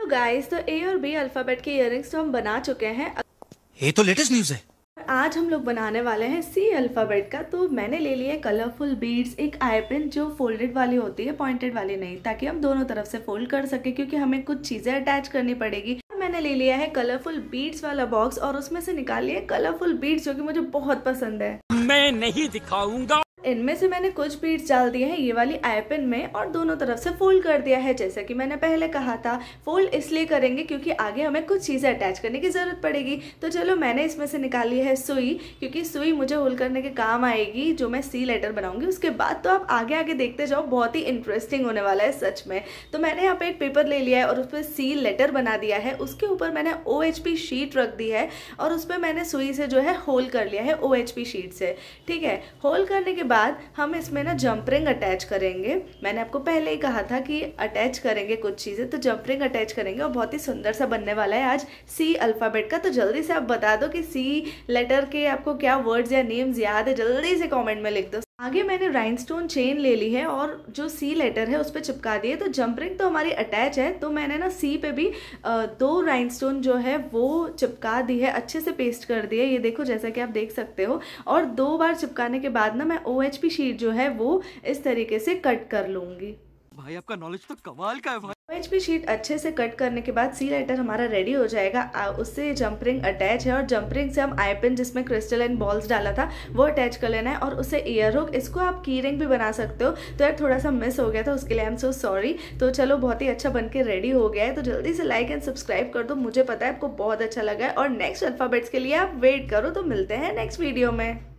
Guys, तो ए और B alphabet के इयररिंग्स तो हम बना चुके हैं। ये तो लेटेस्ट न्यूज़ है। आज हम लोग बनाने वाले हैं सी अल्फाबेट का। तो मैंने ले लिया है कलरफुल बीड्स, एक आई पिन जो फोल्डेड वाली होती है, पॉइंटेड वाली नहीं, ताकि हम दोनों तरफ से फोल्ड कर सके क्योंकि हमें कुछ चीजें अटैच करनी पड़ेगी। मैंने ले लिया है कलरफुल बीड्स वाला बॉक्स और उसमें से निकाल लिया कलरफुल बीड्स जो कि मुझे बहुत पसंद है। मैं नहीं दिखाऊंगा। इनमें से मैंने कुछ बीड्स डाल दिए हैं ये वाली आई पिन में और दोनों तरफ से फोल्ड कर दिया है। जैसा कि मैंने पहले कहा था, फोल्ड इसलिए करेंगे क्योंकि आगे हमें कुछ चीज़ें अटैच करने की ज़रूरत पड़ेगी। तो चलो, मैंने इसमें से निकाली है सुई, क्योंकि सुई मुझे होल करने के काम आएगी जो मैं सी लेटर बनाऊंगी। उसके बाद तो आप आगे आगे देखते जाओ, बहुत ही इंटरेस्टिंग होने वाला है सच में। तो मैंने यहाँ पे एक पेपर ले लिया है और उस पर सी लेटर बना दिया है। उसके ऊपर मैंने OHP शीट रख दी है और उस पर मैंने सुई से जो है होल कर लिया है OHP शीट से। ठीक है, होल करने के बाद हम इसमें ना जंप रिंग अटैच करेंगे। मैंने आपको पहले ही कहा था कि अटैच करेंगे कुछ चीज़ें, तो जंप रिंग अटैच करेंगे और बहुत ही सुंदर सा बनने वाला है आज सी अल्फ़ाबेट का। तो जल्दी से आप बता दो कि सी लेटर के आपको क्या वर्ड्स या नेम्स याद है, जल्दी से कमेंट में लिख दो। आगे मैंने राइनस्टोन चेन ले ली है और जो सी लेटर है उस पर चिपका दिए। तो जंप रिंग तो हमारी अटैच है, तो मैंने ना सी पे भी 2 राइनस्टोन जो है वो चिपका दी है, अच्छे से पेस्ट कर दिए। ये देखो, जैसा कि आप देख सकते हो। और 2 बार चिपकाने के बाद ना मैं OHP शीट जो है वो इस तरीके से कट कर लूँगी। भाई आपका नॉलेज तो कमाल का है भाई। OHP शीट अच्छे से कट करने के बाद सी लेटर हमारा रेडी हो जाएगा। उससे जंप रिंग अटैच है और जंप रिंग से हम आई पिन जिसमें क्रिस्टलाइन बॉल्स डाला था वो अटैच कर लेना है। और उससे ईयर हुक, इसको आप की रिंग भी बना सकते हो। तो यार थोड़ा सा मिस हो गया था, उसके लिए आई एम सो सॉरी। तो चलो, बहुत ही अच्छा बन के रेडी हो गया है। तो जल्दी से लाइक एंड सब्सक्राइब कर दो, मुझे पता है आपको बहुत अच्छा लगा है। और नेक्स्ट अल्फाबेट्स के लिए आप वेट करो। तो मिलते हैं नेक्स्ट वीडियो में।